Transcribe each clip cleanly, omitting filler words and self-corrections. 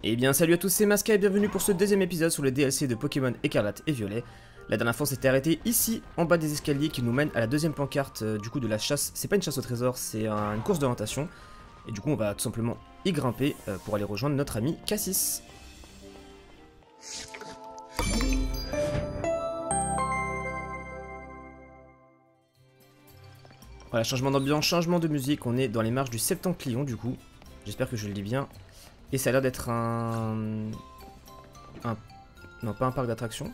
Et bien salut à tous, c'est Masca et bienvenue pour ce deuxième épisode sur le DLC de Pokémon Écarlate et Violet. La dernière fois on s'était arrêté ici, en bas des escaliers qui nous mènent à la deuxième pancarte du coup de la chasse. C'est pas une chasse au trésor, c'est une course d'orientation. Et du coup on va tout simplement y grimper pour aller rejoindre notre ami Cassis. Voilà, changement d'ambiance, changement de musique, on est dans les marches du Septentrion du coup. J'espère que je le dis bien. Et ça a l'air d'être non, pas un parc d'attractions.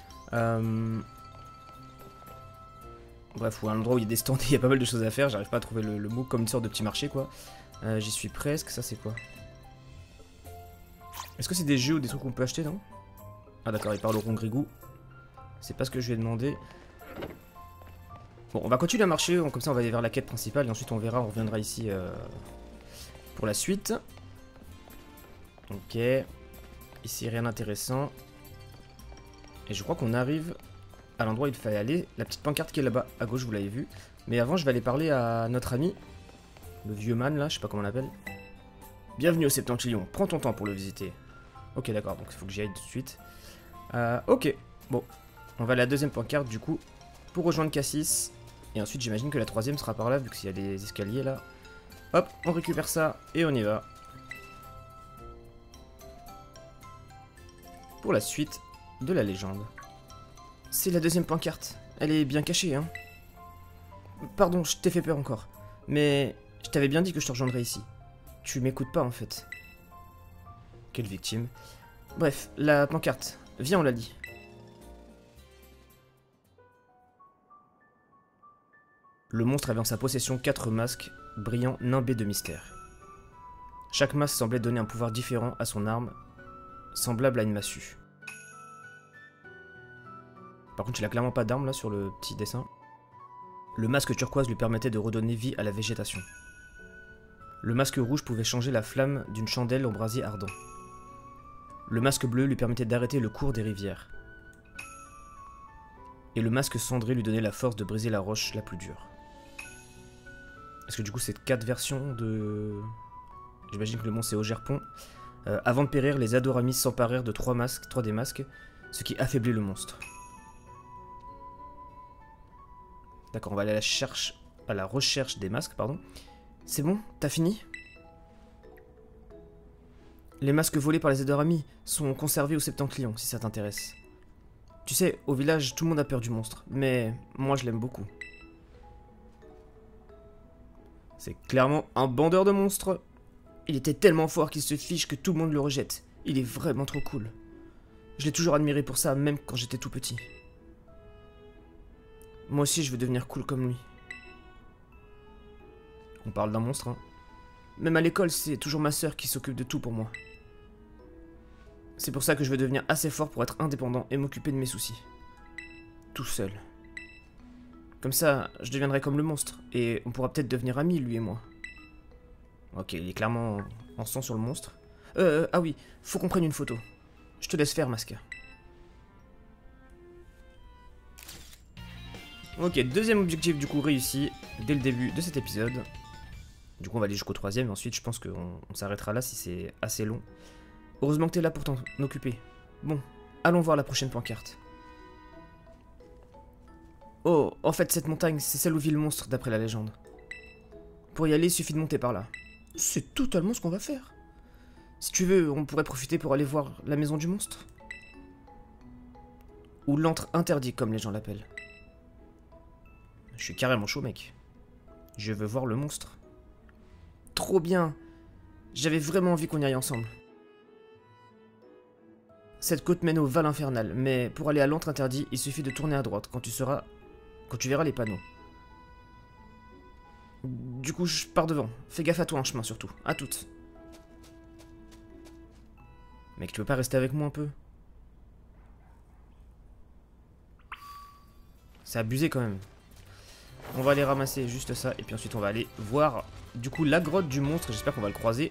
Bref, ou un endroit où il y a des stands et il y a pas mal de choses à faire. J'arrive pas à trouver le mot, comme une sorte de petit marché quoi. J'y suis presque, ça c'est quoi? Est-ce que c'est des jeux ou des trucs qu'on peut acheter, non? Ah d'accord, il parle au Rongrigou. C'est pas ce que je lui ai demandé. Bon, on va continuer à marcher, comme ça on va aller vers la quête principale et ensuite on verra, on reviendra ici pour la suite. Ok, ici rien d'intéressant. Et je crois qu'on arrive à l'endroit où il fallait aller. La petite pancarte qui est là-bas, à gauche, vous l'avez vu. Mais avant, je vais aller parler à notre ami, le vieux man là, je sais pas comment on l'appelle. Bienvenue au Septentrion, prends ton temps pour le visiter. Ok, d'accord, donc il faut que j'y aille tout de suite. Ok, bon, on va à la deuxième pancarte du coup, pour rejoindre Cassis. Et ensuite, j'imagine que la troisième sera par là, vu qu'il y a des escaliers là. Hop, on récupère ça et on y va. Pour la suite de la légende. C'est la deuxième pancarte. Elle est bien cachée, hein. Pardon, je t'ai fait peur encore. Mais je t'avais bien dit que je te rejoindrais ici. Tu m'écoutes pas, en fait. Quelle victime. Bref, la pancarte. Viens, on la lit. Le monstre avait en sa possession 4 masques, brillants, nimbés de mystère. Chaque masque semblait donner un pouvoir différent à son arme, semblable à une massue. Par contre, il a clairement pas d'arme là sur le petit dessin. Le masque turquoise lui permettait de redonner vie à la végétation. Le masque rouge pouvait changer la flamme d'une chandelle au brasier ardent. Le masque bleu lui permettait d'arrêter le cours des rivières. Et le masque cendré lui donnait la force de briser la roche la plus dure. Est-ce que du coup c'est 4 versions de... J'imagine que le monstre c'est Ogerpon. Avant de périr, les Adoramis s'emparèrent de 3 des masques, ce qui affaiblit le monstre. D'accord, on va aller à la recherche des masques, pardon. C'est bon? T'as fini? Les masques volés par les Adoramis sont conservés au Septentrion, si ça t'intéresse. Tu sais, au village, tout le monde a peur du monstre, mais moi je l'aime beaucoup. C'est clairement un bandeur de monstres. Il était tellement fort qu'il se fiche que tout le monde le rejette. Il est vraiment trop cool. Je l'ai toujours admiré pour ça, même quand j'étais tout petit. Moi aussi, je veux devenir cool comme lui. On parle d'un monstre, hein. Même à l'école, c'est toujours ma sœur qui s'occupe de tout pour moi. C'est pour ça que je veux devenir assez fort pour être indépendant et m'occuper de mes soucis. Tout seul. Comme ça, je deviendrai comme le monstre, et on pourra peut-être devenir amis, lui et moi. Ok, il est clairement en sang sur le monstre. Ah oui, faut qu'on prenne une photo. Je te laisse faire, Masca. Ok, deuxième objectif du coup réussi dès le début de cet épisode. Du coup on va aller jusqu'au troisième et ensuite je pense qu'on s'arrêtera là si c'est assez long. Heureusement que t'es là pour t'en occuper. Bon, allons voir la prochaine pancarte. Oh, en fait cette montagne c'est celle où vit le monstre d'après la légende. Pour y aller il suffit de monter par là. C'est totalement ce qu'on va faire. Si tu veux, on pourrait profiter pour aller voir la maison du monstre. Ou l'antre interdit comme les gens l'appellent. Je suis carrément chaud, mec. Je veux voir le monstre. Trop bien. J'avais vraiment envie qu'on y aille ensemble. Cette côte mène au Val Infernal, mais pour aller à l'antre interdit, il suffit de tourner à droite quand tu verras les panneaux. Du coup, je pars devant. Fais gaffe à toi en chemin, surtout. À toutes. Mec, tu veux pas rester avec moi un peu? C'est abusé quand même. On va aller ramasser juste ça, et puis ensuite on va aller voir, du coup, la grotte du monstre, j'espère qu'on va le croiser.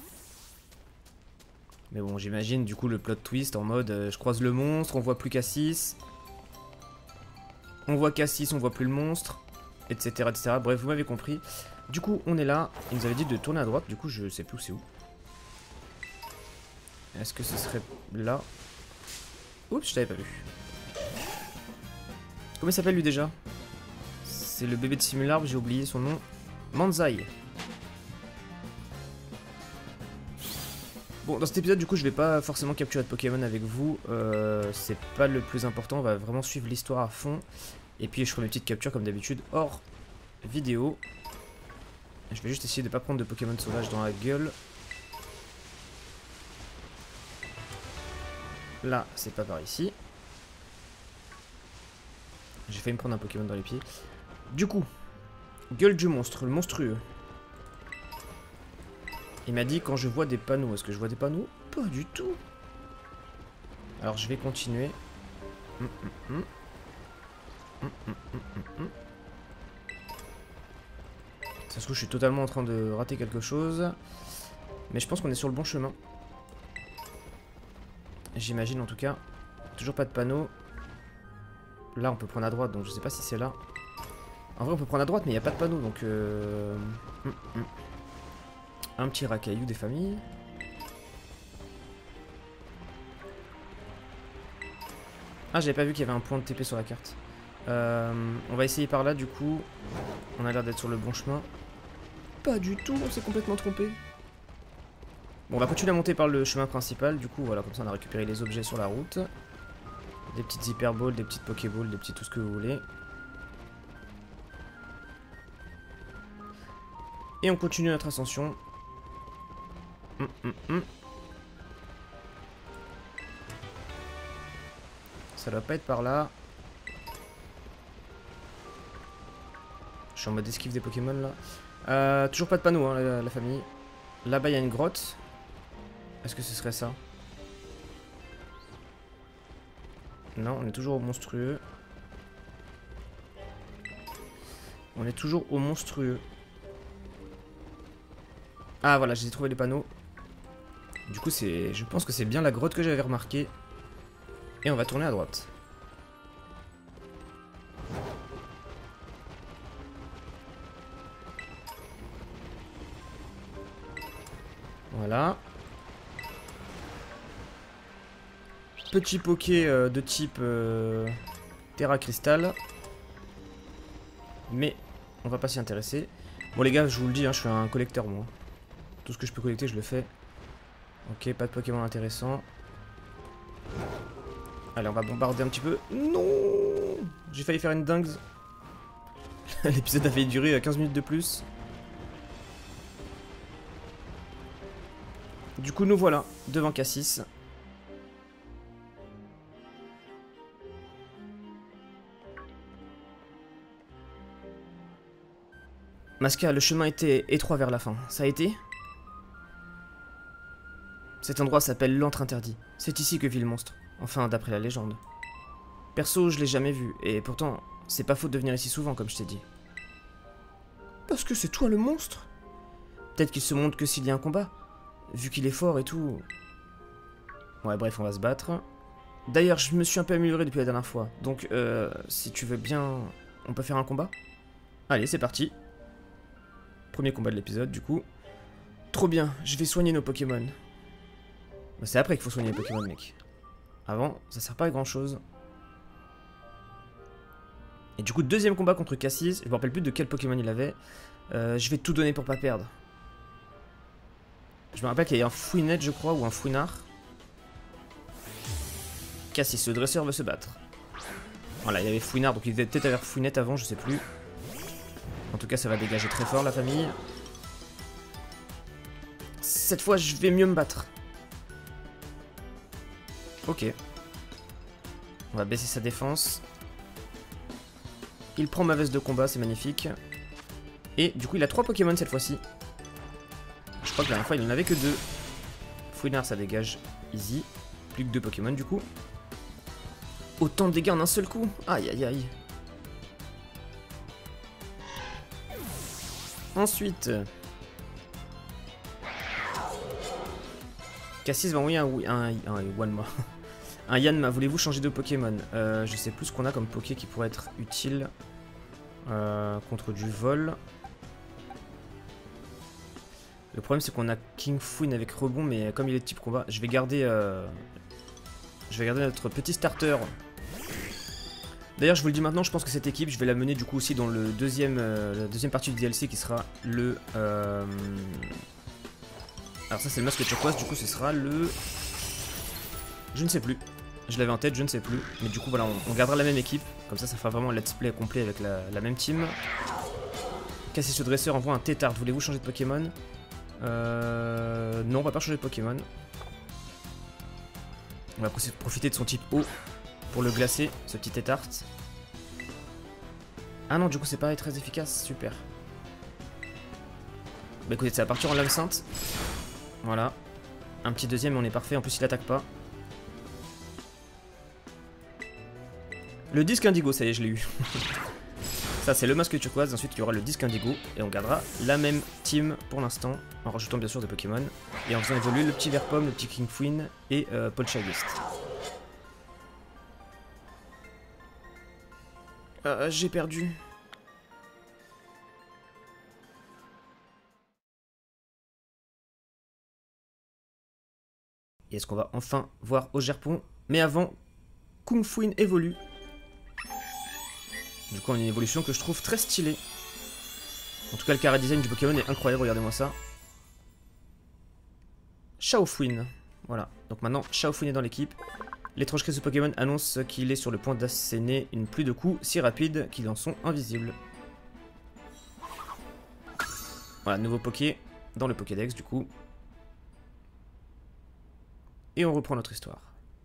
Mais bon, j'imagine, du coup, le plot twist en mode, je croise le monstre, on voit plus Cassis. On voit Cassis, on voit plus le monstre, etc., etc. Bref, vous m'avez compris. Du coup, on est là, il nous avait dit de tourner à droite, du coup, je sais plus c'est où. Est-ce que ce serait là? Oups, je t'avais pas vu. Comment il s'appelle lui déjà? C'est le bébé de Simularbre, j'ai oublié son nom. Manzai. Bon, dans cet épisode, du coup, je vais pas forcément capturer de Pokémon avec vous. C'est pas le plus important, on va vraiment suivre l'histoire à fond. Et puis, je ferai une petite capture comme d'habitude hors vidéo. Je vais juste essayer de pas prendre de Pokémon sauvages dans la gueule. Là, c'est pas par ici. J'ai failli me prendre un Pokémon dans les pieds. Du coup, gueule du monstre, le monstrueux. Il m'a dit quand je vois des panneaux. Est-ce que je vois des panneaux? Pas du tout. Alors je vais continuer. Ça se trouve, je suis totalement en train de rater quelque chose. Mais je pense qu'on est sur le bon chemin. J'imagine en tout cas. Toujours pas de panneau. Là, on peut prendre à droite, donc je sais pas si c'est là. En vrai, on peut prendre à droite, mais il n'y a pas de panneau, donc... Un petit racaillou des familles. Ah, j'avais pas vu qu'il y avait un point de TP sur la carte. On va essayer par là, du coup. On a l'air d'être sur le bon chemin. Pas du tout, on s'est complètement trompé. Bon, on va continuer à monter par le chemin principal, du coup, voilà, comme ça on a récupéré les objets sur la route. Des petites hyperballs, des petites pokéballs, des petits tout ce que vous voulez. Et on continue notre ascension. Ça doit pas être par là. Je suis en mode esquive des Pokémon là. Toujours pas de panneau, hein, la famille. Là-bas, il y a une grotte. Est-ce que ce serait ça? Non, on est toujours au monstrueux. On est toujours au monstrueux. Ah voilà, j'ai trouvé les panneaux. Du coup, je pense que c'est bien la grotte que j'avais remarqué. Et on va tourner à droite. Voilà. Petit poké de type Terra Cristal. Mais on va pas s'y intéresser. Bon les gars, je vous le dis, hein, je suis un collecteur moi. Tout ce que je peux collecter, je le fais. Ok, pas de Pokémon intéressant. Allez, on va bombarder un petit peu. Non, j'ai failli faire une dingue. L'épisode avait duré 15 minutes de plus. Du coup, nous voilà devant Cassis. Masca, le chemin était étroit vers la fin. Ça a été? Cet endroit s'appelle l'antre interdit. C'est ici que vit le monstre. Enfin, d'après la légende. Perso, je l'ai jamais vu. Et pourtant, c'est pas faute de venir ici souvent, comme je t'ai dit. Parce que c'est toi le monstre? Peut-être qu'il se montre que s'il y a un combat. Vu qu'il est fort et tout. Ouais, bref, on va se battre. D'ailleurs, je me suis un peu amélioré depuis la dernière fois. Donc, si tu veux bien, on peut faire un combat? Allez, c'est parti. Premier combat de l'épisode, du coup. Trop bien, je vais soigner nos Pokémon. Bah, c'est après qu'il faut soigner les Pokémon, mec. Avant, ça sert pas à grand chose. Et du coup, deuxième combat contre Cassis. Je me rappelle plus de quel Pokémon il avait. Je vais tout donner pour pas perdre. Je me rappelle qu'il y a un Fouinette, je crois, ou un Fouinard. Cassis, le dresseur veut se battre. Voilà, il y avait Fouinard, donc il devait peut-être avoir Fouinette avant, je sais plus. En tout cas, ça va dégager très fort, la famille. Cette fois, je vais mieux me battre. Ok. On va baisser sa défense. Il prend ma veste de combat, c'est magnifique. Et du coup, il a 3 Pokémon cette fois-ci. Je crois que la dernière fois, il en avait que 2. Fouinard, ça dégage easy. Plus que 2 Pokémon, du coup. Autant de dégâts en un seul coup. Aïe, aïe, aïe. Ensuite... Cassis va envoyer un Yanma, voulez-vous changer de Pokémon? Je sais plus ce qu'on a comme Poké qui pourrait être utile contre du vol. Le problème c'est qu'on a King Fouine avec rebond, mais comme il est de type combat, je vais garder notre petit starter. D'ailleurs je vous le dis maintenant, je pense que cette équipe, je vais la mener du coup aussi dans le la deuxième partie du DLC qui sera le... Alors ça c'est le masque turquoise, du coup ce sera le... Je ne sais plus. Je l'avais en tête, je ne sais plus. Mais du coup voilà, on gardera la même équipe. Comme ça fera vraiment un let's play complet avec la même team. Cassis ce dresseur envoie un tétard. Voulez-vous changer de Pokémon? Non, on va pas changer de Pokémon. On va profiter de son type eau pour le glacer, ce petit tétard. Ah non, du coup c'est pareil, très efficace, super. Bah écoutez, ça va partir en lame sainte. Voilà. Un petit deuxième et on est parfait, en plus il attaque pas. Le disque indigo, ça y est, je l'ai eu. Ça c'est le masque turquoise, ensuite il y aura le disque indigo. Et on gardera la même team pour l'instant, en rajoutant bien sûr des Pokémon. Et en faisant évoluer le petit Verpomme, le petit King Fouine et Poltergeist. J'ai perdu. Et est-ce qu'on va enfin voir Ogerpon? Mais avant, Kung Fouine évolue. Du coup on a une évolution que je trouve très stylée. En tout cas le chara design du Pokémon est incroyable, regardez-moi ça. Shaofouine. Voilà, donc maintenant Shaofouine est dans l'équipe. L'étrange crise de Pokémon annonce qu'il est sur le point d'asséner une pluie de coups si rapide qu'ils en sont invisibles. Voilà, nouveau Poké dans le Pokédex du coup. Et on reprend notre histoire.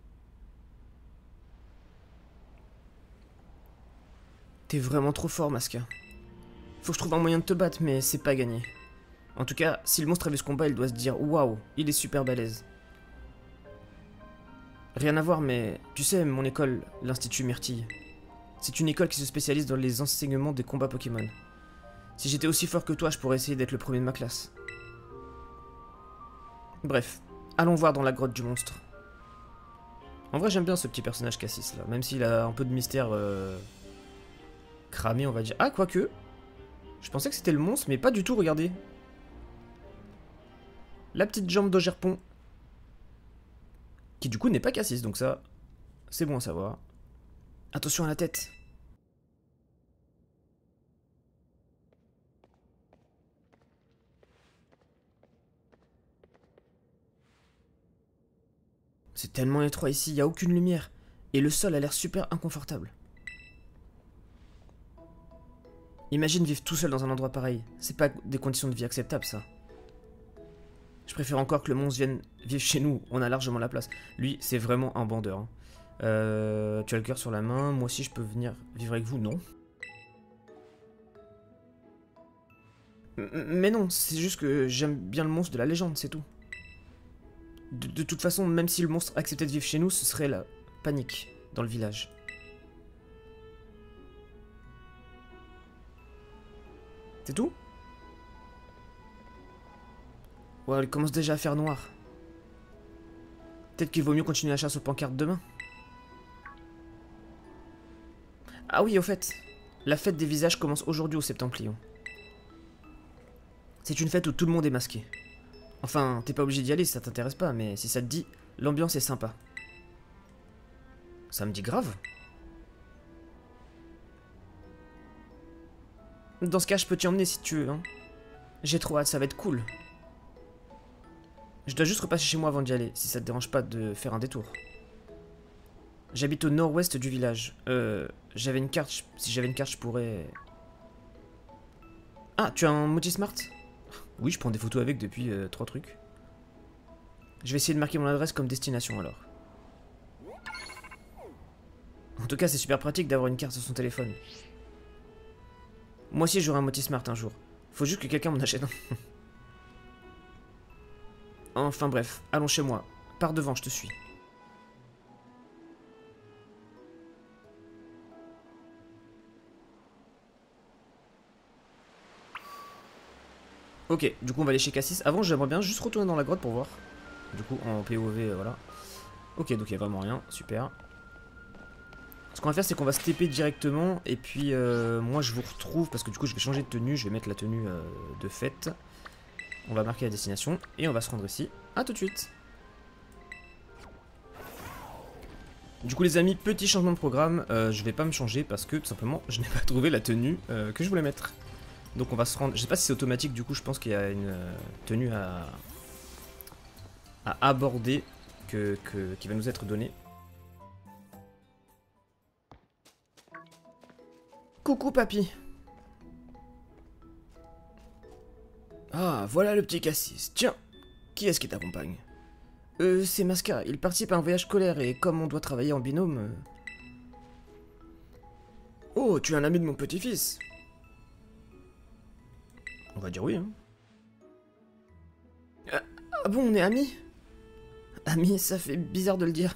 T'es vraiment trop fort, Masca. Faut que je trouve un moyen de te battre, mais c'est pas gagné. En tout cas, si le monstre a vu ce combat, il doit se dire « Waouh, il est super balèze ». Rien à voir, mais tu sais, mon école, l'Institut Myrtille, c'est une école qui se spécialise dans les enseignements des combats Pokémon. Si j'étais aussi fort que toi, je pourrais essayer d'être le premier de ma classe. Bref, allons voir dans la grotte du monstre. En vrai, j'aime bien ce petit personnage Cassis, là, même s'il a un peu de mystère... cramé, on va dire. Ah, quoique. Je pensais que c'était le monstre, mais pas du tout, regardez. La petite jambe d'Ogerpon. Qui du coup n'est pas Cassis, donc ça, c'est bon à savoir. Attention à la tête. C'est tellement étroit ici, il n'y a aucune lumière. Et le sol a l'air super inconfortable. Imagine vivre tout seul dans un endroit pareil. C'est pas des conditions de vie acceptables, ça. Je préfère encore que le monstre vienne vivre chez nous. On a largement la place. Lui, c'est vraiment un bandeur. Hein. Tu as le cœur sur la main. Moi aussi, je peux venir vivre avec vous. Non. Mais non, c'est juste que j'aime bien le monstre de la légende, c'est tout. De toute façon, même si le monstre acceptait de vivre chez nous, ce serait la panique dans le village. C'est tout? Ouais, il commence déjà à faire noir. Peut-être qu'il vaut mieux continuer la chasse aux pancartes demain. Ah oui, au fait, la fête des visages commence aujourd'hui au Septemplion. C'est une fête où tout le monde est masqué. Enfin, t'es pas obligé d'y aller si ça t'intéresse pas, mais si ça te dit, l'ambiance est sympa. Ça me dit grave. Dans ce cas, je peux t'y emmener si tu veux, hein. J'ai trop hâte, ça va être cool. Je dois juste repasser chez moi avant d'y aller, si ça te dérange pas de faire un détour. J'habite au nord-ouest du village. J'avais une carte, si j'avais une carte, je pourrais... Ah, tu as un Motismart? Oui, je prends des photos avec depuis 3 trucs. Je vais essayer de marquer mon adresse comme destination alors. En tout cas, c'est super pratique d'avoir une carte sur son téléphone. Moi aussi, j'aurai un Motismart un jour. Faut juste que quelqu'un m'en achète un. Enfin bref, allons chez moi. Pars devant, je te suis. Ok, du coup on va aller chez Cassis. Avant, j'aimerais bien juste retourner dans la grotte pour voir. Du coup, en POV, voilà. Ok, donc il n'y a vraiment rien, super. Ce qu'on va faire, c'est qu'on va se TP directement. Et puis, moi je vous retrouve, parce que du coup je vais changer de tenue. Je vais mettre la tenue de fête. On va marquer la destination et on va se rendre ici. A tout de suite. Du coup les amis, petit changement de programme, je vais pas me changer parce que tout simplement je n'ai pas trouvé la tenue que je voulais mettre. Donc on va se rendre, je sais pas si c'est automatique, du coup je pense qu'il y a une tenue à aborder qui va nous être donnée. Coucou papy. Ah voilà le petit Cassis, tiens, qui est-ce qui t'accompagne? C'est Masca, il participe à un voyage scolaire et comme on doit travailler en binôme... Oh, tu es un ami de mon petit-fils? On va dire oui, hein. Ah bon, on est amis? Amis, ça fait bizarre de le dire.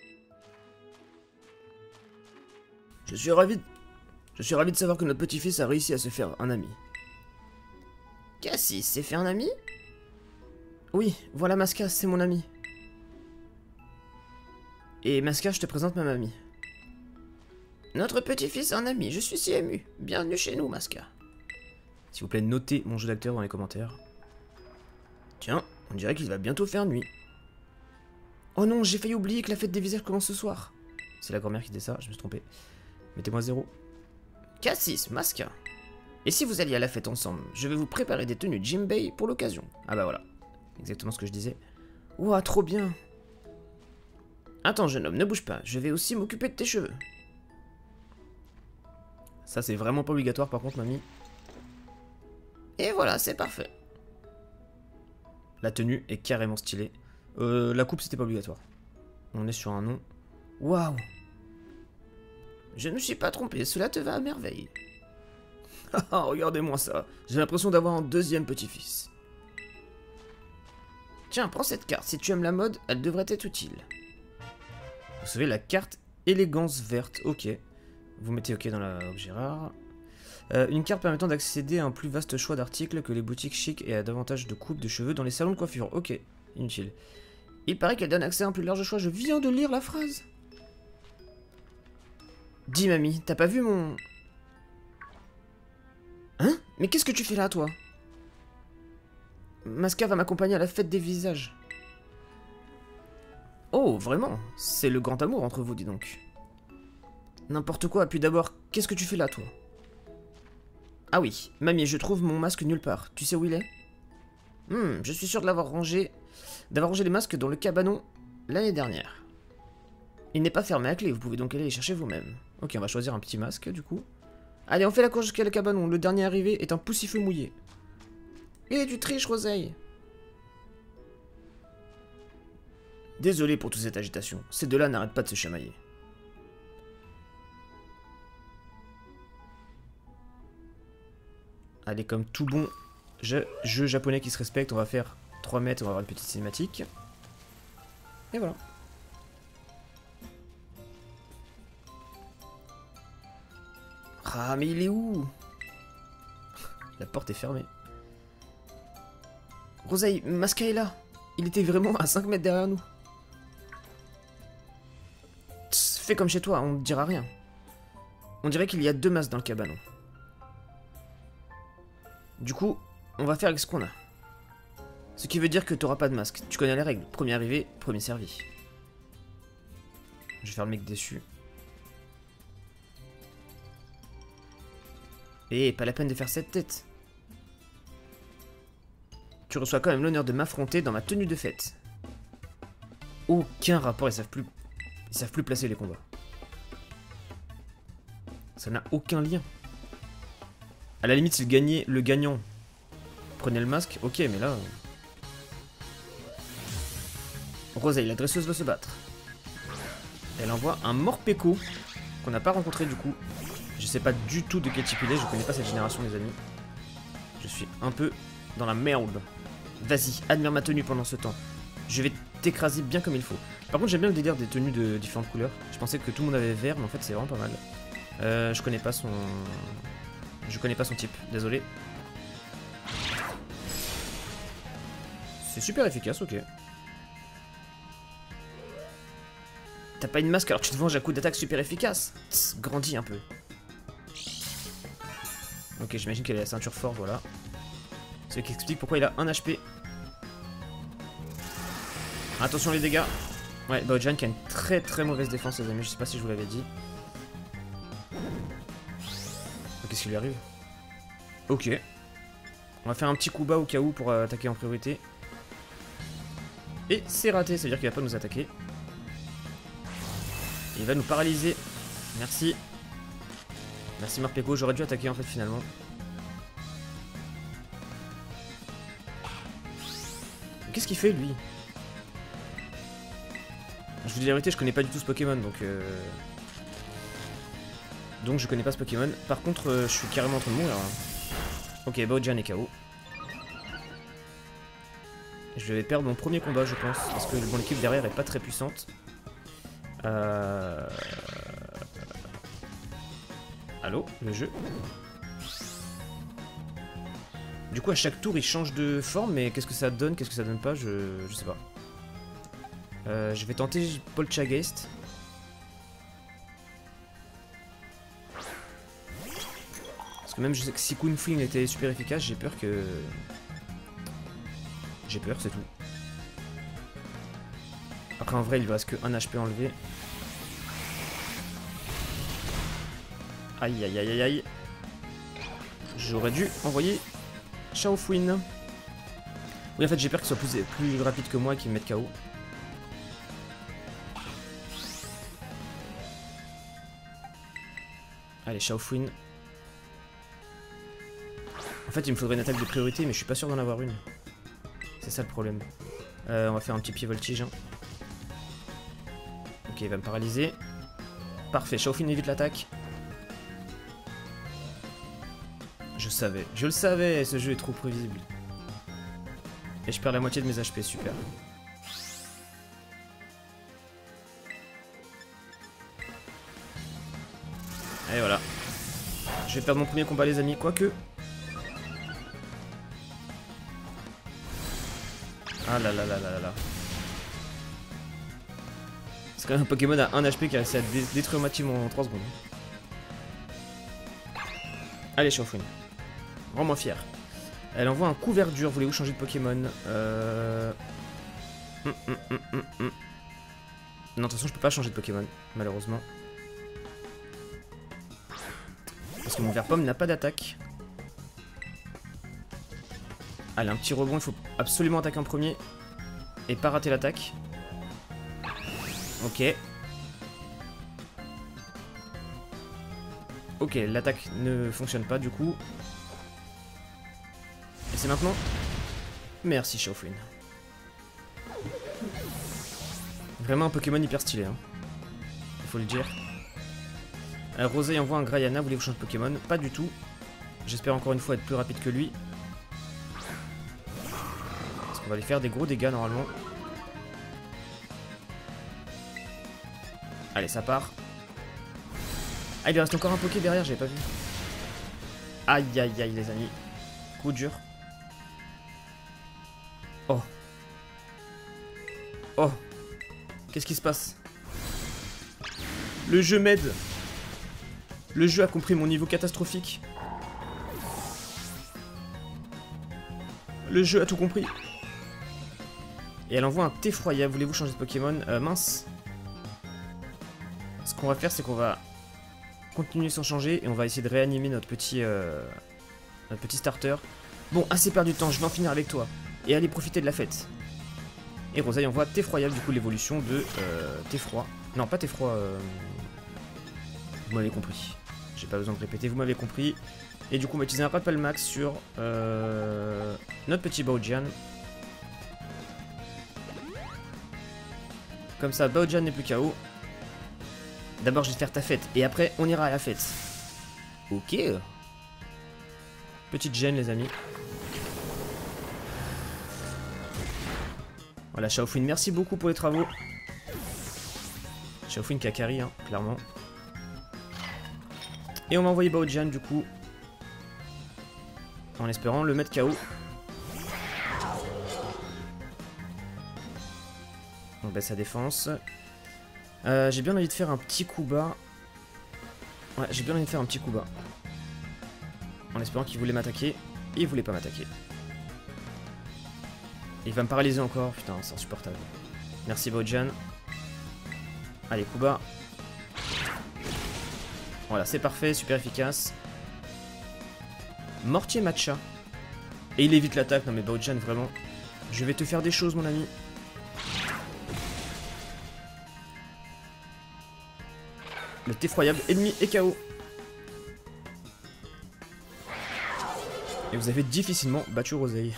Je suis ravi de savoir que notre petit-fils a réussi à se faire un ami. Cassis s'est fait un ami? Oui, voilà Masca, c'est mon ami. Et Masca, je te présente ma mamie. Notre petit-fils a un ami, je suis si ému. Bienvenue chez nous, Masca. S'il vous plaît, notez mon jeu d'acteur dans les commentaires. Tiens, on dirait qu'il va bientôt faire nuit. Oh non, j'ai failli oublier que la fête des visages commence ce soir. C'est la grand-mère qui dit ça, je me suis trompé. Mettez-moi 0. Cassis, Masca. Et si vous alliez à la fête ensemble, je vais vous préparer des tenues Jimbei pour l'occasion. Ah bah voilà, exactement ce que je disais. Ouah, trop bien. Attends, jeune homme, ne bouge pas, je vais aussi m'occuper de tes cheveux. Ça, c'est vraiment pas obligatoire, par contre, mamie. Et voilà, c'est parfait. La tenue est carrément stylée. La coupe, c'était pas obligatoire. On est sur un nom. Waouh. Je ne me suis pas trompé, cela te va à merveille. Ah, regardez-moi ça. J'ai l'impression d'avoir un deuxième petit-fils. Tiens, prends cette carte. Si tu aimes la mode, elle devrait être utile. Vous savez, la carte élégance verte. Ok. Vous mettez ok dans la objet rare. Une carte permettant d'accéder à un plus vaste choix d'articles que les boutiques chic et à davantage de coupes de cheveux dans les salons de coiffure. Ok. Inutile. Il paraît qu'elle donne accès à un plus large choix. Je viens de lire la phrase. Dis, mamie, t'as pas vu mon... Hein? Mais qu'est-ce que tu fais là, toi? Masca va m'accompagner à la fête des visages. Oh, vraiment? C'est le grand amour entre vous, dis donc. N'importe quoi, puis d'abord, qu'est-ce que tu fais là, toi? Ah oui, mamie, je trouve mon masque nulle part. Tu sais où il est? Je suis sûr de l'avoir rangé... D'avoir rangé les masques dans le cabanon l'année dernière. Il n'est pas fermé à clé, vous pouvez donc aller les chercher vous-même. Ok, on va choisir un petit masque, du coup. Allez, on fait la course jusqu'à le cabanon. Le dernier arrivé est un poussifeux mouillé. Et tu triches, Roseille. Désolé pour toute cette agitation. Ces deux-là n'arrêtent pas de se chamailler. Allez, comme tout bon jeu japonais qui se respecte, on va faire 3 mètres, on va avoir une petite cinématique. Et voilà. Ah, mais il est où? La porte est fermée. Roseille, Masca est là. Il était vraiment à 5 mètres derrière nous. Tss, fais comme chez toi, on ne dira rien. On dirait qu'il y a 2 masques dans le cabanon. Du coup, on va faire avec ce qu'on a. Ce qui veut dire que t'auras pas de masque. Tu connais les règles. Premier arrivé, premier servi. Je vais faire le mec déçu. Et pas la peine de faire cette tête. Tu reçois quand même l'honneur de m'affronter dans ma tenue de fête. Aucun rapport, ils savent plus placer les combats. Ça n'a aucun lien. À la limite, si le gagnant prenait le masque, ok, mais là... Roseille, la dresseuse va se battre. Elle envoie un Morpeko, qu'on n'a pas rencontré du coup. Je sais pas du tout de quel type il est, je connais pas cette génération les amis. Je suis un peu dans la merde. Vas-y, admire ma tenue pendant ce temps. Je vais t'écraser bien comme il faut. Par contre j'aime bien le délire des tenues de différentes couleurs. Je pensais que tout le monde avait vert, mais en fait c'est vraiment pas mal. Je connais pas son type, désolé. C'est super efficace, ok. T'as pas une masque alors tu te venges à coup d'attaque super efficace. Tss, grandis un peu. Ok, j'imagine qu'elle a la ceinture forte, voilà. Ce qui explique pourquoi il a 1 HP. Attention les dégâts. Ouais, Baojan qui a une très mauvaise défense les amis, je sais pas si je vous l'avais dit. Qu'est-ce qui lui arrive? Ok. On va faire un petit coup bas au cas où pour attaquer en priorité. Et c'est raté, ça veut dire qu'il va pas nous attaquer. Il va nous paralyser. Merci. Merci Marpeko, j'aurais dû attaquer en fait finalement. Qu'est-ce qu'il fait lui? Je vous dis la vérité, je connais pas du tout ce Pokémon donc je connais pas ce Pokémon. Par contre, je suis carrément en train de mourir. Ok, Baojan est KO. Je vais perdre mon premier combat, je pense, parce que mon équipe derrière est pas très puissante. Allô, le jeu. Du coup, à chaque tour, il change de forme, mais qu'est-ce que ça donne, qu'est-ce que ça donne pas, je sais pas. Je vais tenter Poltergeist. Parce que même je sais que si Queen Fling était super efficace, j'ai peur que... J'ai peur, c'est tout. Après en vrai, il lui reste que 1 HP enlevé. Aïe aïe aïe aïe aïe. J'aurais dû envoyer Shaofuin. Oui en fait j'ai peur qu'il soit plus rapide que moi et qu'il me mette KO. Allez, Shaofuin. En fait, il me faudrait une attaque de priorité, mais je suis pas sûr d'en avoir une. C'est ça le problème. On va faire un petit pied voltige. Hein. Ok, il va me paralyser. Parfait, Shaofuin évite l'attaque. Je le savais, ce jeu est trop prévisible. Et je perds la moitié de mes HP, super. Et voilà. Je vais perdre mon premier combat les amis, quoique. Ah là là là là là. C'est quand même un Pokémon à 1 HP qui a réussi à détruire ma team en 3 secondes. Allez Shaofuin. Rends-moi fier. Elle envoie un coup verdure, voulez-vous changer de Pokémon? Non, de toute façon je peux pas changer de Pokémon, malheureusement. Parce que mon Verpomme n'a pas d'attaque. Allez, un petit rebond, il faut absolument attaquer en premier. Et pas rater l'attaque. Ok. Ok, l'attaque ne fonctionne pas du coup. Et c'est maintenant. Merci Shaofuin. Vraiment un Pokémon hyper stylé, hein. Il faut le dire. Rosé envoie un Grayana, voulez-vous changer de Pokémon? Pas du tout. J'espère encore une fois être plus rapide que lui. Parce qu'on va lui faire des gros dégâts normalement. Allez, ça part. Ah, il lui reste encore un Poké derrière, j'avais pas vu. Aïe aïe aïe les amis. Coup dur. Oh. Oh. Qu'est-ce qui se passe? Le jeu m'aide. Le jeu a compris mon niveau catastrophique. Le jeu a tout compris. Et elle envoie un Thé-Froyable. Voulez-vous changer de Pokémon? Mince. Ce qu'on va faire, c'est qu'on va continuer sans changer et on va essayer de réanimer notre petit starter. Bon, assez perdu de temps, je vais en finir avec toi. Et aller profiter de la fête. Et Rosaille envoie Thé-Froyable, du coup l'évolution de Thé-Froid. Non, pas Thé-Froid. Vous m'avez compris. J'ai pas besoin de répéter, vous m'avez compris. Et du coup, on va utiliser un Rappel Max sur notre petit Baojan. Comme ça, Baojan n'est plus KO. D'abord, je vais te faire ta fête. Et après, on ira à la fête. Ok. Petite gêne, les amis. Voilà, Shaofuin, merci beaucoup pour les travaux. Shaofuin qui a carry, hein, clairement. Et on va envoyer Baojan, du coup. En espérant le mettre KO. On baisse sa défense. J'ai bien envie de faire un petit coup bas. Ouais, j'ai bien envie de faire un petit coup bas. En espérant qu'il voulait m'attaquer. Et il voulait pas m'attaquer. Il va me paralyser encore. Putain, c'est insupportable. Merci Bojan. Allez, coup bas. Voilà, c'est parfait, super efficace. Mortier matcha. Et il évite l'attaque. Non mais Bojan, vraiment. Je vais te faire des choses, mon ami. Le effroyable ennemi est KO. Et vous avez difficilement battu Roseille.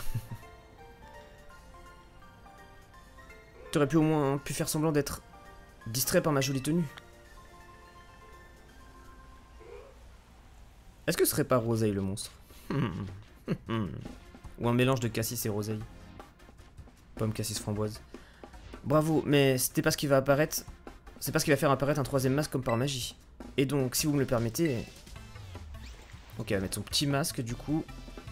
T'aurais pu au moins faire semblant d'être distrait par ma jolie tenue. Est-ce que ce serait pas Roseille le monstre? Ou un mélange de cassis et Roseille? Pomme, cassis, framboise. Bravo, mais c'était pas ce qui va apparaître. C'est pas ce qui va faire apparaître un troisième masque comme par magie. Et donc, si vous me le permettez... Ok, on va mettre son petit masque du coup.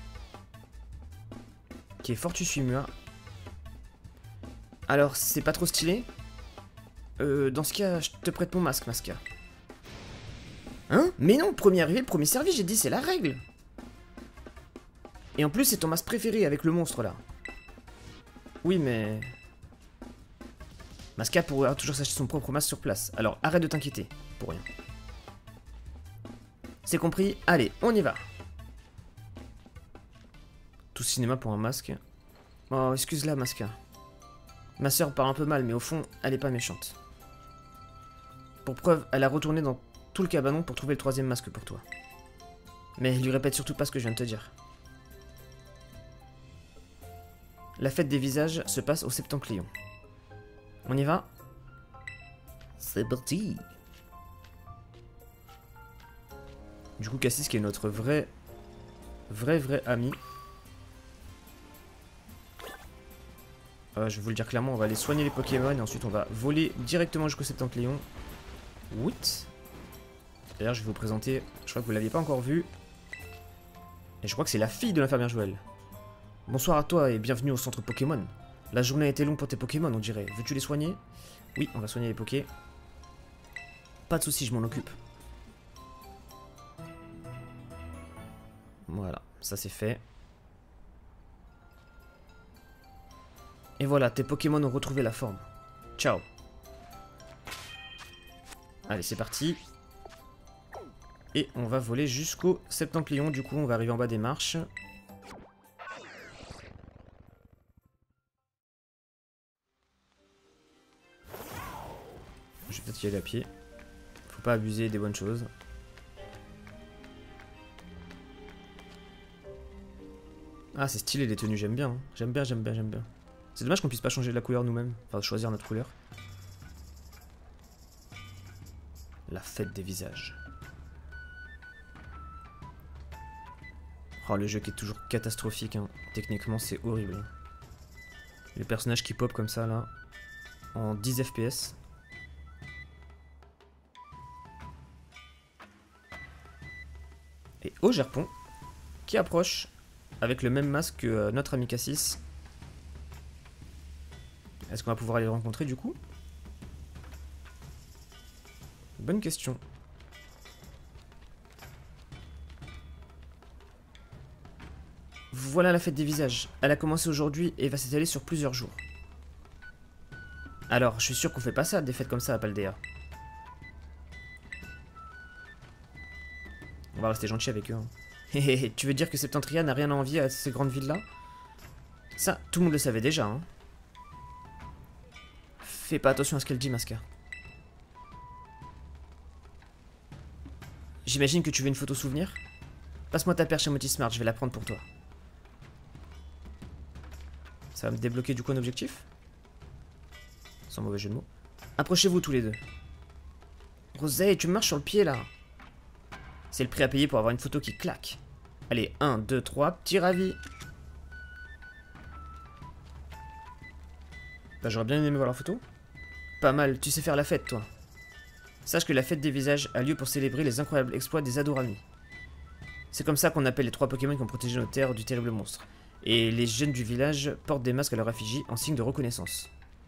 Qui est Fortus Humua. Alors, c'est pas trop stylé. Dans ce cas, je te prête mon masque, Masca. Hein? Mais non, premier arrivé, premier servi, j'ai dit, c'est la règle. Et en plus, c'est ton masque préféré avec le monstre, là. Oui, mais... Masca pourra toujours s'acheter son propre masque sur place. Alors, arrête de t'inquiéter. Pour rien. C'est compris? Allez, on y va. Tout cinéma pour un masque. Oh, excuse-la, Masca. Ma soeur parle un peu mal, mais au fond, elle est pas méchante. Pour preuve, elle a retourné dans tout le cabanon pour trouver le troisième masque pour toi. Mais lui répète surtout pas ce que je viens de te dire. La fête des visages se passe au Septencléon. On y va? C'est parti. Du coup, Cassis qui est notre vrai ami. Je vais vous le dire clairement, on va aller soigner les Pokémon et ensuite on va voler directement jusqu'au Septencléon. Oui. D'ailleurs, je vais vous présenter, je crois que vous ne l'aviez pas encore vu. Et je crois que c'est la fille de l'infirmière Joël. Bonsoir à toi et bienvenue au centre Pokémon. La journée a été longue pour tes Pokémon, on dirait. Veux-tu les soigner? Oui, on va soigner les Poké. Pas de soucis, je m'en occupe. Voilà, ça c'est fait. Et voilà, tes Pokémon ont retrouvé la forme. Ciao. Allez, c'est parti. Et on va voler jusqu'au Septencléon. Du coup, on va arriver en bas des marches. Je vais peut-être y aller à pied. Faut pas abuser des bonnes choses. Ah, c'est stylé les tenues, j'aime bien. Hein. J'aime bien. C'est dommage qu'on puisse pas changer la couleur nous-mêmes. Enfin, choisir notre couleur. La fête des visages. Oh, le jeu qui est toujours catastrophique. Hein. Techniquement, c'est horrible. Les personnages qui pop comme ça, là. En 10 FPS. Et au Japon, qui approche avec le même masque que notre ami Cassis. Est-ce qu'on va pouvoir les rencontrer du coup? Bonne question. Voilà la fête des visages. Elle a commencé aujourd'hui et va s'étaler sur plusieurs jours. Alors, je suis sûr qu'on fait pas ça, des fêtes comme ça à Paldea. On va rester gentil avec eux. Hein. Tu veux dire que Septentria n'a rien à envier à ces grandes villes-là? Ça, tout le monde le savait déjà. Hein. Fais pas attention à ce qu'elle dit, Masca. J'imagine que tu veux une photo souvenir? Passe-moi ta perche à Motismart, je vais la prendre pour toi. Ça va me débloquer du coup un objectif? Sans mauvais jeu de mots. Approchez-vous tous les deux. Roseille, tu me marches sur le pied là. C'est le prix à payer pour avoir une photo qui claque. Allez, 1, 2, 3, petit ravi. Bah, j'aurais bien aimé voir la photo. Pas mal, tu sais faire la fête, toi. Sache que la fête des visages a lieu pour célébrer les incroyables exploits des Adorami. C'est comme ça qu'on appelle les 3 Pokémon qui ont protégé nos terres du terrible monstre. Et les jeunes du village portent des masques à leur effigie en signe de reconnaissance.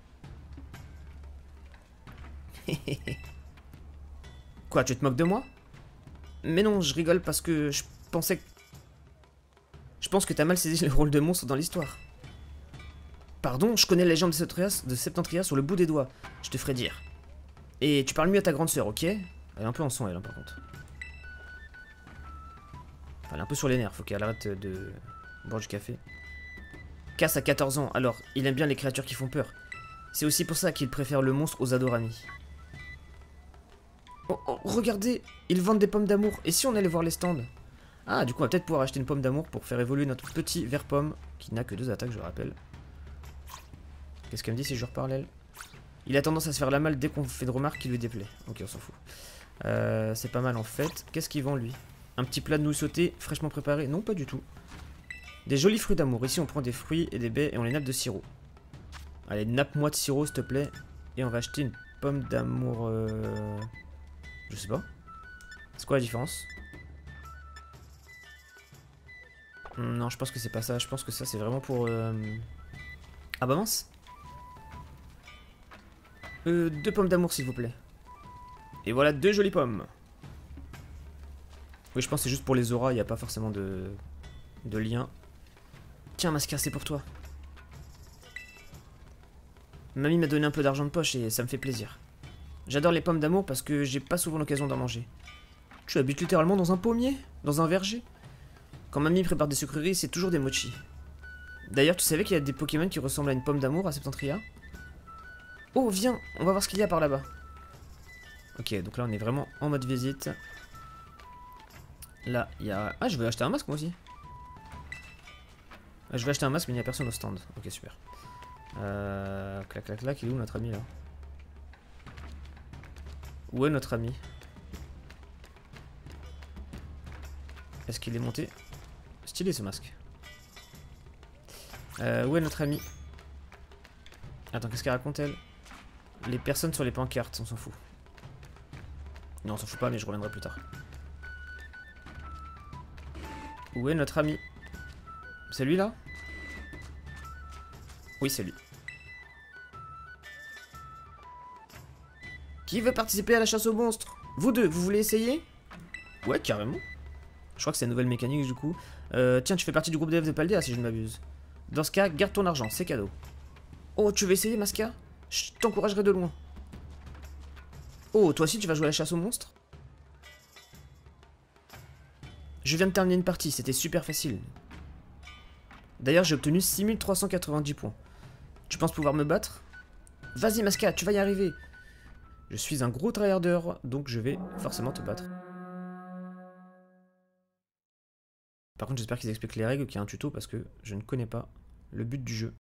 Quoi, tu te moques de moi? Mais non, je rigole parce que je pensais que... Je pense que t'as mal saisi le rôle de monstre dans l'histoire. Pardon, je connais la légende de Septentria sur le bout des doigts. Je te ferai dire. Et tu parles mieux à ta grande sœur, ok? Elle est un peu en son, elle, hein, par contre. Enfin, elle est un peu sur les nerfs, faut qu'elle arrête de boire du café. Cass a 14 ans, alors il aime bien les créatures qui font peur. C'est aussi pour ça qu'il préfère le monstre aux Adoramis. Oh, oh, regardez, ils vendent des pommes d'amour. Et si on allait voir les stands? Ah, du coup, on va peut-être pouvoir acheter une pomme d'amour pour faire évoluer notre petit ver-pomme, qui n'a que 2 attaques, je le rappelle. Qu'est-ce qu'elle me dit si je reparle, elle? Il a tendance à se faire la malle dès qu'on fait de remarques qui lui déplaît. Ok, on s'en fout. C'est pas mal en fait. Qu'est-ce qu'il vend lui? Un petit plat de nouilles sautées fraîchement préparé? Non, pas du tout. Des jolis fruits d'amour. Ici, on prend des fruits et des baies et on les nappe de sirop. Allez, nappe-moi de sirop, s'il te plaît. Et on va acheter une pomme d'amour. Je sais pas. C'est quoi la différence? Non, je pense que c'est pas ça. Je pense que ça, c'est vraiment pour. Ah bah mince. 2 pommes d'amour, s'il vous plaît. Et voilà 2 jolies pommes. Oui, je pense que c'est juste pour les auras. Il n'y a pas forcément de lien. Tiens, Masca, c'est pour toi. Mamie m'a donné un peu d'argent de poche et ça me fait plaisir. J'adore les pommes d'amour parce que j'ai pas souvent l'occasion d'en manger. Tu habites littéralement dans un pommier? Dans un verger? Quand mamie prépare des sucreries, c'est toujours des mochis. D'ailleurs, tu savais qu'il y a des Pokémon qui ressemblent à une pomme d'amour à Septentria? Oh, viens, on va voir ce qu'il y a par là-bas. Ok, donc là, on est vraiment en mode visite. Là, il y a... Ah, je vais acheter un masque, moi aussi. Je vais acheter un masque, mais il n'y a personne au stand. Ok, super. Clac, clac, clac. Il est où notre ami, là? Où est notre ami? Est-ce qu'il est monté? Stylé, ce masque. Où est notre ami? Attends, qu'est-ce qu'elle raconte, elle? Les personnes sur les pancartes, on s'en fout. Non, on s'en fout pas, mais je reviendrai plus tard. Où est notre ami? C'est lui, là? Oui, c'est lui. Qui veut participer à la chasse aux monstres? Vous deux, vous voulez essayer? Ouais, carrément. Je crois que c'est une nouvelle mécanique, du coup. Tiens, tu fais partie du groupe d'élèves de Paldea, si je ne m'abuse. Dans ce cas, garde ton argent, c'est cadeau. Oh, tu veux essayer, Masca? Je t'encouragerai de loin. Oh, toi aussi tu vas jouer à la chasse aux monstres? Je viens de terminer une partie, c'était super facile. D'ailleurs, j'ai obtenu 6390 points. Tu penses pouvoir me battre? Vas-y, Masca, tu vas y arriver. Je suis un gros tryharder, donc je vais forcément te battre. Par contre, j'espère qu'ils expliquent les règles, qu'il y a un tuto, parce que je ne connais pas le but du jeu.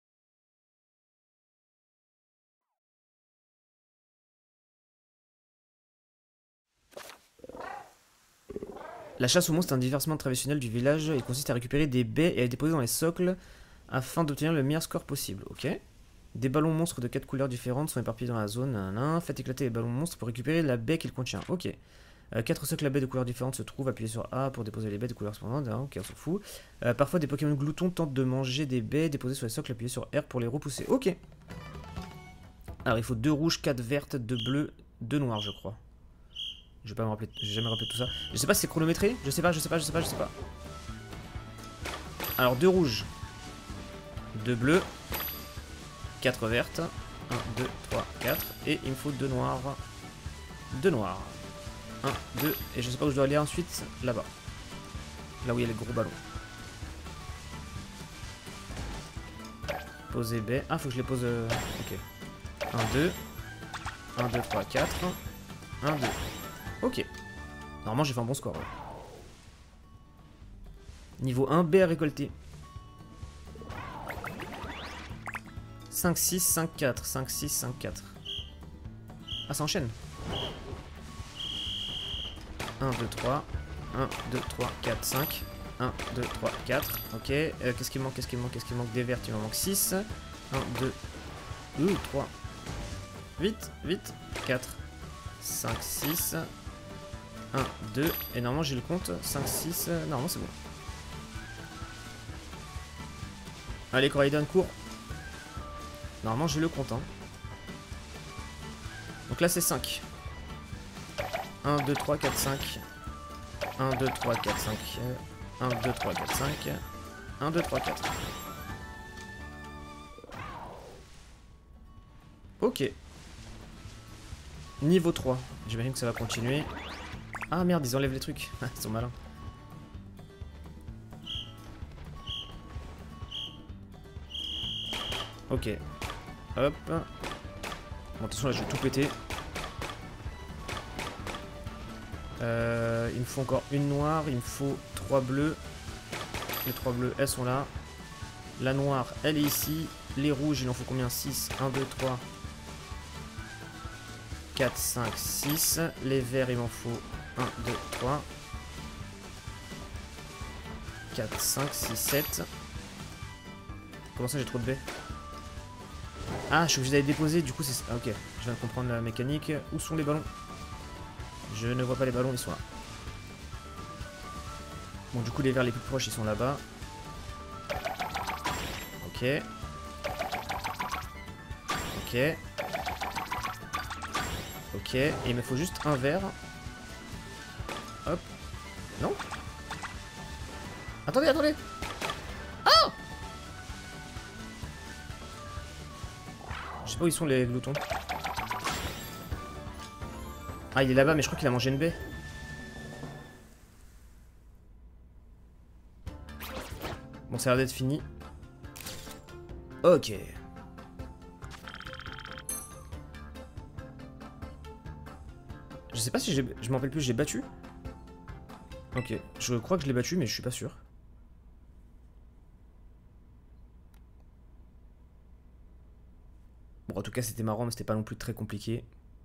La chasse aux monstres est un divertissement traditionnel du village. Il consiste à récupérer des baies et à les déposer dans les socles afin d'obtenir le meilleur score possible. Ok. Des ballons monstres de 4 couleurs différentes sont éparpillés dans la zone. Faites éclater les ballons monstres pour récupérer la baie qu'il contient. Ok. 4 socles à baies de couleurs différentes se trouvent. Appuyez sur A pour déposer les baies de couleurs cependant. Ok, on s'en fout. Parfois, des Pokémon gloutons tentent de manger des baies déposées sur les socles. Appuyez sur R pour les repousser. Ok. Alors, il faut 2 rouges, 4 vertes, 2 bleues, 2 noires, je crois. Je vais pas me rappeler, j'ai jamais rappelé tout ça. Je sais pas si c'est chronométré, je sais pas. Alors 2 rouges, 2 bleus, 4 vertes, 1, 2, 3, 4, et il me faut 2 noirs. 2 noirs. 1, 2, et je sais pas où je dois aller ensuite, là-bas. Là où il y a les gros ballons. Poser B. Ah, faut que je les pose. Ok. 1, 2. 1, 2, 3, 4. 1, 2. Ok. Normalement, j'ai fait un bon score. Ouais. Niveau 1, B à récolter. 5, 6, 5, 4. 5, 6, 5, 4. Ah, ça enchaîne. 1, 2, 3. 1, 2, 3, 4, 5. 1, 2, 3, 4. Ok. Qu'est-ce qu'il manque? Qu'est-ce qu'il manque? Des vertes, il m'en manque 6. 1, 2, 3. Vite, vite. 4, 5, 6. 1, 2, et normalement j'ai le compte, 5, 6, normalement c'est bon. Allez Coraidon, cours. Normalement j'ai le compte, hein. Donc là c'est 5. 1, 2, 3, 4, 5. 1, 2, 3, 4, 5. 1, 2, 3, 4, 5. 1, 2, 3, 4. Ok. Niveau 3. J'imagine que ça va continuer. Ah merde, ils enlèvent les trucs. Ils sont malins. Ok. Hop. Bon, attention, là, je vais tout péter. Il me faut encore une noire. Il me faut 3 bleus. Les 3 bleus, elles sont là. La noire, elle est ici. Les rouges, il en faut combien? 6. 1, 2, 3. 4, 5, 6. Les verts, il m'en faut 1, 2, 3. 4, 5, 6, 7. Comment ça, j'ai trop de baies? Ah, je suis obligé d'aller déposer, du coup c'est... Ah, ok, je viens de comprendre la mécanique. Où sont les ballons? Je ne vois pas les ballons, ils sont là. Bon, du coup, les verts les plus proches, ils sont là-bas. Ok. Ok. Ok, et il me faut juste un vert. Hop. Non? Attendez, attendez! Oh! Je sais pas où ils sont les gloutons. Ah, il est là-bas, mais je crois qu'il a mangé une baie. Bon, ça a l'air d'être fini. Ok. Je sais pas si j'ai... Je m'en rappelle plus, j'ai battu. Ok, je crois que je l'ai battu, mais je suis pas sûr. Bon, en tout cas, c'était marrant, mais c'était pas non plus très compliqué.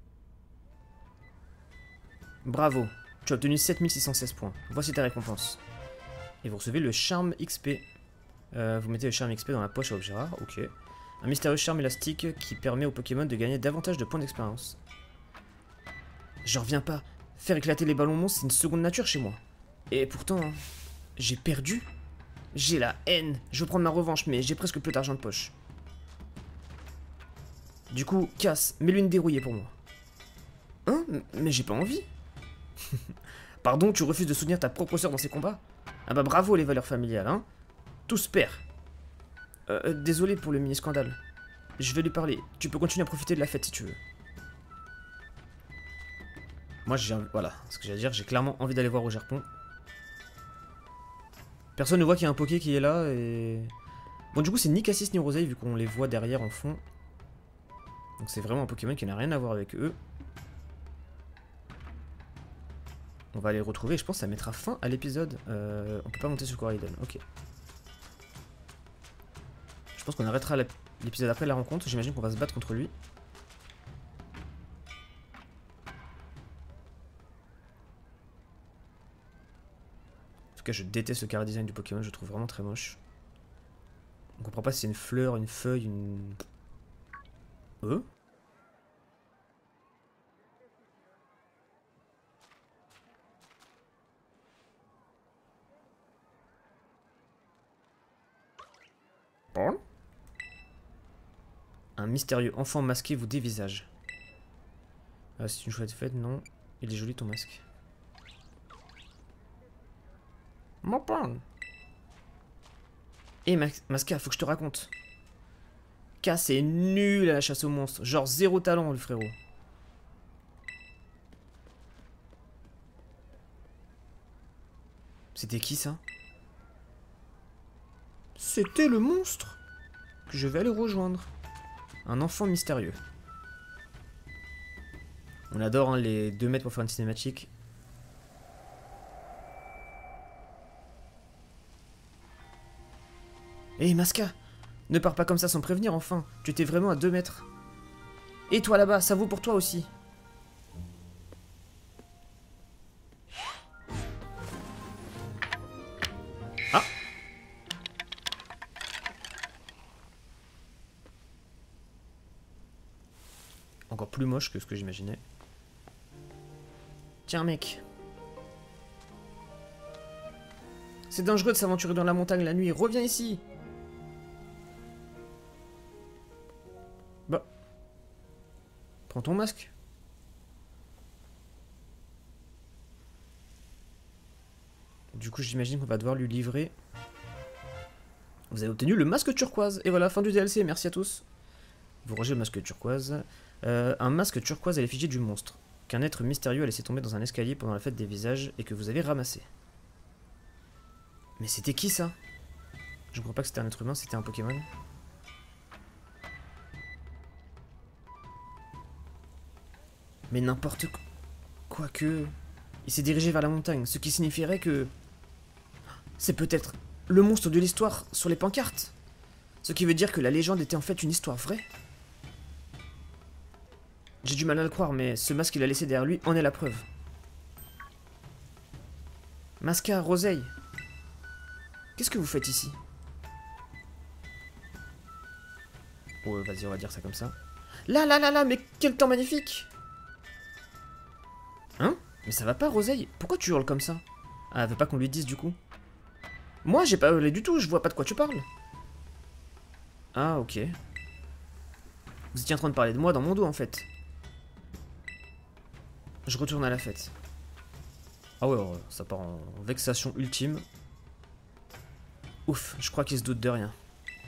Bravo, tu as obtenu 7616 points. Voici ta récompense. Et vous recevez le charme XP. Vous mettez le charme XP dans la poche à objet rare, ok. Un mystérieux charme élastique qui permet aux Pokémon de gagner davantage de points d'expérience. J'en reviens pas. Faire éclater les ballons monstres, c'est une seconde nature chez moi. Et pourtant, j'ai perdu. J'ai la haine. Je veux prendre ma revanche, mais j'ai presque plus d'argent de poche. Du coup, casse, mets-lui une dérouillée pour moi. Hein? Mais j'ai pas envie. Pardon, tu refuses de soutenir ta propre sœur dans ses combats? Ah bah bravo les valeurs familiales, hein. Tous pairs. Désolé pour le mini-scandale. Je vais lui parler. Tu peux continuer à profiter de la fête si tu veux. Moi, voilà, ce que j'allais dire, j'ai clairement envie d'aller voir au Japon. Personne ne voit qu'il y a un Poké qui est là et... Bon, du coup, c'est ni Cassis ni Roseille vu qu'on les voit derrière en fond. Donc c'est vraiment un Pokémon qui n'a rien à voir avec eux. On va aller le retrouver, je pense que ça mettra fin à l'épisode. On peut pas monter sur Coraidon, ok. Je pense qu'on arrêtera l'épisode après la rencontre, j'imagine qu'on va se battre contre lui. En tout cas, je déteste le chara-design du Pokémon, je le trouve vraiment très moche. On comprend pas si c'est une fleur, une feuille, une... Bon. Un mystérieux enfant masqué vous dévisage. C'est une chouette fête, non. Il est joli ton masque. Mon pain. Eh Masca, faut que je te raconte. K c'est nul à la chasse aux monstres. Genre zéro talent le frérot. C'était qui ça? C'était le monstre que je vais aller rejoindre. Un enfant mystérieux. On adore hein, les 2 mètres pour faire une cinématique. Hé Masca, ne pars pas comme ça sans prévenir enfin. Tu étais vraiment à 2 mètres. Et toi là-bas, ça vaut pour toi aussi. Ah. Encore plus moche que ce que j'imaginais. Tiens mec. C'est dangereux de s'aventurer dans la montagne la nuit. Reviens ici. Bah. Prends ton masque. Du coup, j'imagine qu'on va devoir lui livrer. Vous avez obtenu le masque turquoise. Et voilà, fin du DLC. Merci à tous. Vous rangez le masque turquoise. Un masque turquoise à l'effigie du monstre, qu'un être mystérieux a laissé tomber dans un escalier pendant la fête des visages et que vous avez ramassé. Mais c'était qui ça? Je ne crois pas que c'était un être humain, c'était un Pokémon. Mais n'importe quoi. Quoique... Il s'est dirigé vers la montagne, ce qui signifierait que... C'est peut-être le monstre de l'histoire sur les pancartes. Ce qui veut dire que la légende était en fait une histoire vraie. J'ai du mal à le croire, mais ce masque qu'il a laissé derrière lui en est la preuve. Masca, Roseille. Qu'est-ce que vous faites ici? Oh, vas-y, on va dire ça comme ça. Là, mais quel temps magnifique! Hein? Mais ça va pas, Roseille? Pourquoi tu hurles comme ça? Ah, elle veut pas qu'on lui dise, du coup? Moi, j'ai pas hurlé du tout, je vois pas de quoi tu parles. Ah, ok. Vous étiez en train de parler de moi dans mon dos, en fait. Je retourne à la fête. Ah ouais, ça part en vexation ultime. Ouf, je crois qu'il se doute de rien.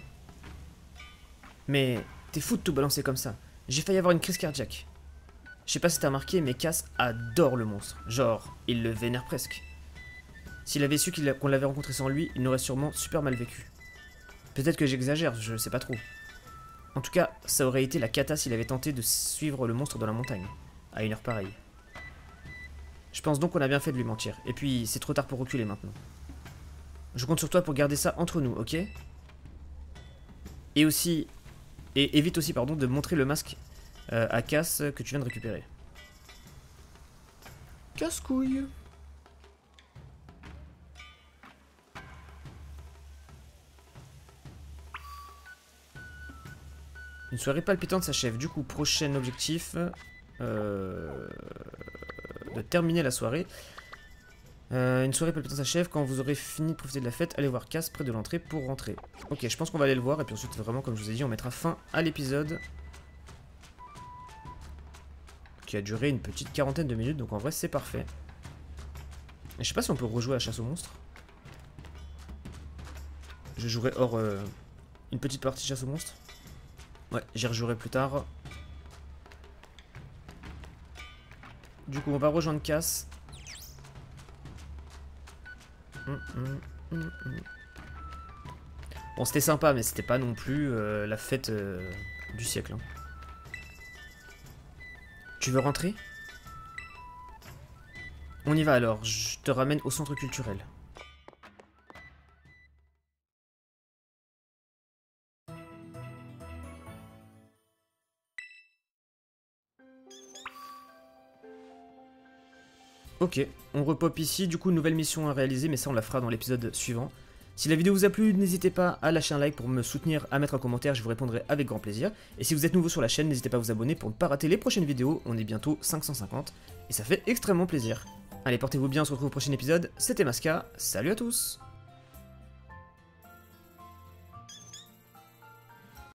Mais t'es fou de tout balancer comme ça. J'ai failli avoir une crise cardiaque. Je sais pas si t'as remarqué, mais Cass adore le monstre. Genre, il le vénère presque. S'il avait su qu'on l'avait rencontré sans lui, il n'aurait sûrement super mal vécu. Peut-être que j'exagère, je sais pas trop. En tout cas, ça aurait été la cata s'il avait tenté de suivre le monstre dans la montagne, à une heure pareille. Je pense donc qu'on a bien fait de lui mentir. Et puis, c'est trop tard pour reculer maintenant. Je compte sur toi pour garder ça entre nous, ok? Et aussi... Et évite aussi, pardon, de montrer le masque à Cass que tu viens de récupérer. Casse-couille. Une soirée palpitante s'achève. Du coup, prochain objectif... de terminer la soirée. Une soirée palpitante s'achève. Quand vous aurez fini de profiter de la fête, allez voir Cass près de l'entrée pour rentrer. Ok, je pense qu'on va aller le voir. Et puis ensuite, vraiment, comme je vous ai dit, on mettra fin à l'épisode. Qui a duré une petite quarantaine de minutes. Donc en vrai, c'est parfait. Et je sais pas si on peut rejouer à la chasse aux monstres. Je jouerai hors une petite partie chasse aux monstres. Ouais, j'y rejouerai plus tard. Du coup, on va rejoindre Cass. Bon, c'était sympa, mais c'était pas non plus la fête du siècle. Hein. Tu veux rentrer? On y va alors, je te ramène au centre culturel. Ok, on repop ici, du coup nouvelle mission à réaliser, mais ça on la fera dans l'épisode suivant. Si la vidéo vous a plu, n'hésitez pas à lâcher un like pour me soutenir, à mettre un commentaire, je vous répondrai avec grand plaisir. Et si vous êtes nouveau sur la chaîne, n'hésitez pas à vous abonner pour ne pas rater les prochaines vidéos, on est bientôt 550, et ça fait extrêmement plaisir. Allez, portez-vous bien, on se retrouve au prochain épisode, c'était Masca, salut à tous!